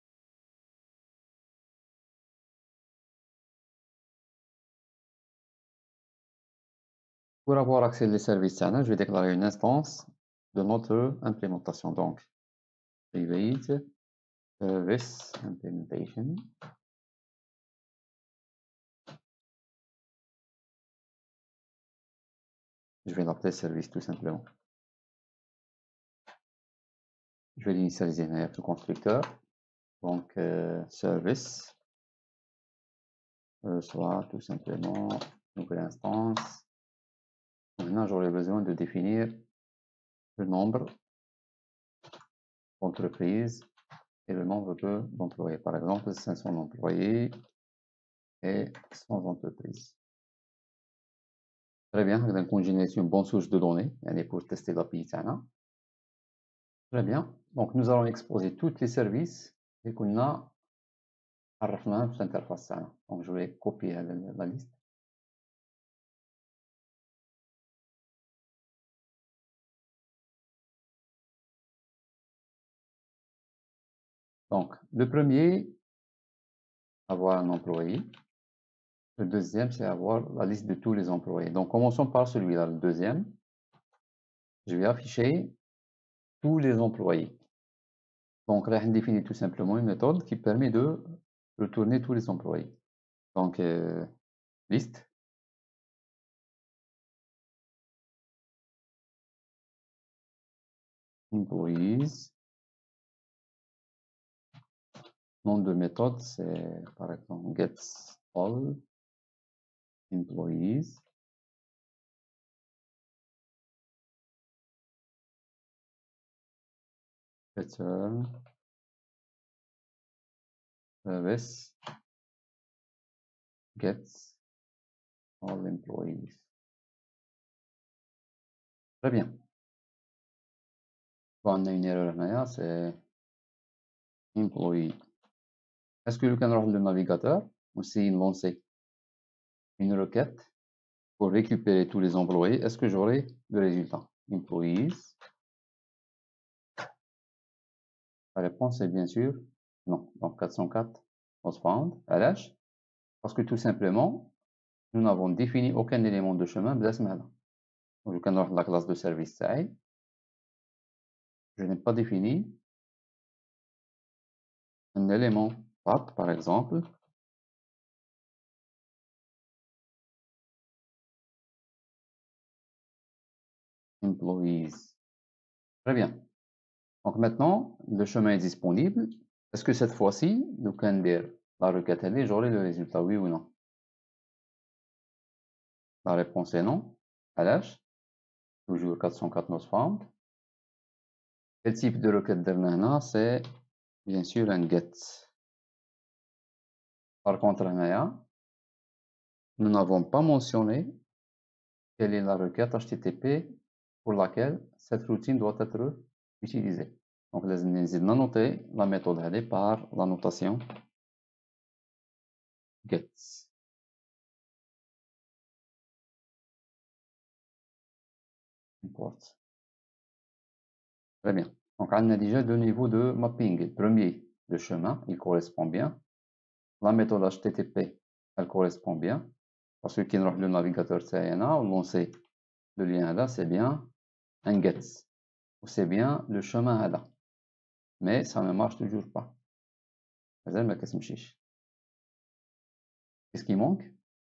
Pour avoir accès aux services, je vais déclarer une instance de notre implémentation. Donc, private service implementation. Je vais l'appeler service tout simplement. Je vais l'initialiser dans le constructeur. Donc, service, soit tout simplement nouvelle instance. Maintenant, j'aurai besoin de définir le nombre d'entreprises et le nombre d'employés. Par exemple, 500 employés et 100 entreprises. Très bien, on génère une bonne source de données pour tester l'API. Très bien, donc nous allons exposer tous les services et qu'on a à l'interface. Donc je vais copier la liste. Donc le premier, avoir un employé. Le deuxième, c'est avoir la liste de tous les employés. Donc commençons par celui-là, le deuxième. Je vais afficher tous les employés. Donc là, on définit tout simplement une méthode qui permet de retourner tous les employés. Donc liste. Employees. Nom de méthode, c'est par exemple gets all employees. Return service gets all employees. Très bien. On a une erreur là, c'est employee. Est-ce que je peux le navigateur ou c'est lancer une requête pour récupérer tous les employés? Est-ce que j'aurai le résultat? Employees. La réponse est bien sûr non. Donc 404 was found. LH. Parce que tout simplement, nous n'avons défini aucun élément de chemin de ce là. Donc, je peux la classe de service side. Je n'ai pas défini un élément path, par exemple. Employees. Très bien. Donc maintenant, le chemin est disponible. Est-ce que cette fois-ci, nous pouvons dire la requête et j'aurai le résultat, oui ou non? La réponse est non. LH, toujours 404 not found. Le type de requête dernière, c'est bien sûr un get. Par contre, nous n'avons pas mentionné quelle est la requête HTTP pour laquelle cette routine doit être utilisée. Donc, les noter la méthode par la notation gets. Import. Très bien. Donc, on a déjà deux niveaux de mapping. Le premier, le chemin, il correspond bien. La méthode HTTP, elle correspond bien. Parce que le navigateur CNA, on lancer le lien là, c'est bien un get. Ou c'est bien le chemin là. Mais ça ne marche toujours pas. Qu'est-ce qui manque?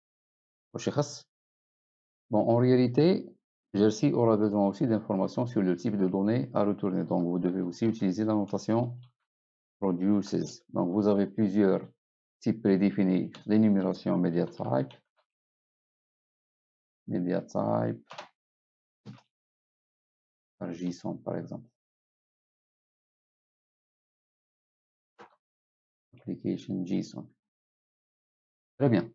Bon, en réalité, Jersey aura besoin aussi d'informations sur le type de données à retourner. Donc, vous devez aussi utiliser la notation produces. Donc, vous avez plusieurs types prédéfinis d'énumération media type, par JSON, par exemple. Application JSON. Très bien.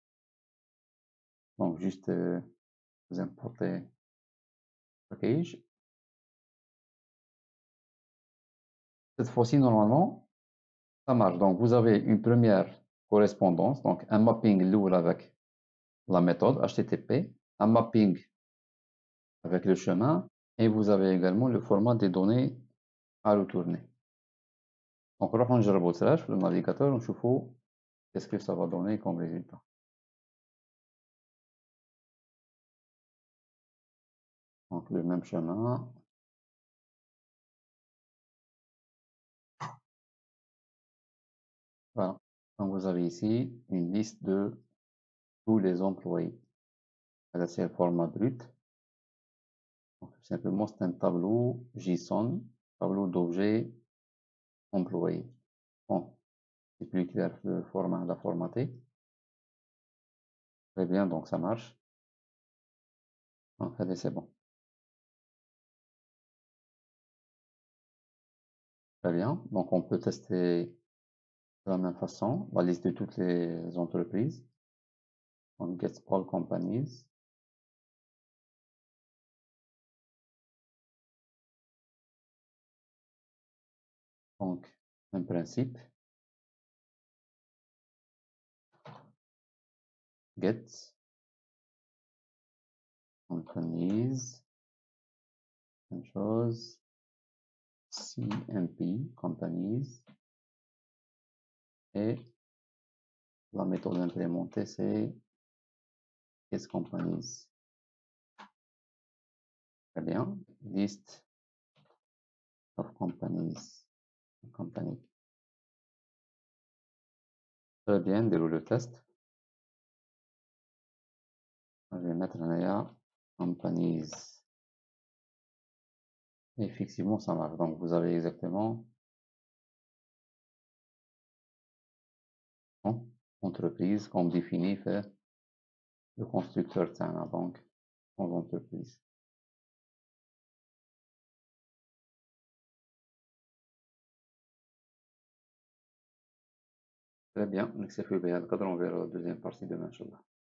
Donc, juste vous importez package. Cette fois-ci, normalement, ça marche. Donc, vous avez une première correspondance, donc un mapping lourd avec la méthode HTTP, un mapping avec le chemin, et vous avez également le format des données à retourner. Donc, on va le navigateur, on chauffe qu'est-ce que ça va donner comme résultat. Donc le même chemin. Voilà. Donc vous avez ici une liste de tous les employés. Là, c'est le format brut. Donc, tout simplement, c'est un tableau JSON, tableau d'objets employés. Bon, c'est plus clair le format, la formater. Très bien, donc ça marche. Donc, allez, c'est bon. Très bien. Donc, on peut tester de la même façon la liste de toutes les entreprises. On get all companies. Donc, même principe. Get companies. Même chose. CMP, companies. Et la méthode implémentée, c'est get companies. Très bien. List of companies. Company. Très bien, déroule le test. Je vais mettre là companies. Et effectivement, ça marche. Donc, vous avez exactement entreprise comme défini fait le constructeur Tana, donc en entreprise. Très bien, نكتفي بهذا القدر ونبيع الدوزيام بارتي demain إن شاء الله.